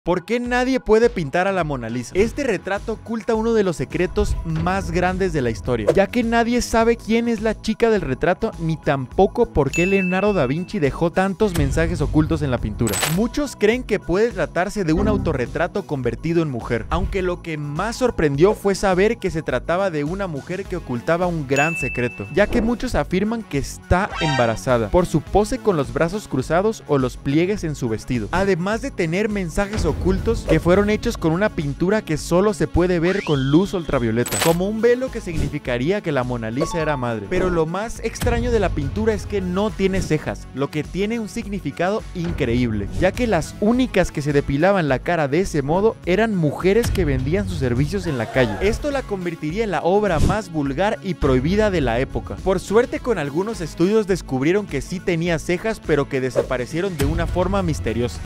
¿Por qué nadie puede pintar a la Mona Lisa? Este retrato oculta uno de los secretos más grandes de la historia, ya que nadie sabe quién es la chica del retrato, ni tampoco por qué Leonardo da Vinci dejó tantos mensajes ocultos en la pintura. Muchos creen que puede tratarse de un autorretrato convertido en mujer, aunque lo que más sorprendió fue saber que se trataba de una mujer que ocultaba un gran secreto, ya que muchos afirman que está embarazada, por su pose con los brazos cruzados o los pliegues en su vestido, además de tener mensajes ocultos que fueron hechos con una pintura que solo se puede ver con luz ultravioleta, como un velo que significaría que la Mona Lisa era madre. Pero lo más extraño de la pintura es que no tiene cejas, lo que tiene un significado increíble, ya que las únicas que se depilaban la cara de ese modo eran mujeres que vendían sus servicios en la calle. Esto la convertiría en la obra más vulgar y prohibida de la época. Por suerte, con algunos estudios descubrieron que sí tenía cejas, pero que desaparecieron de una forma misteriosa.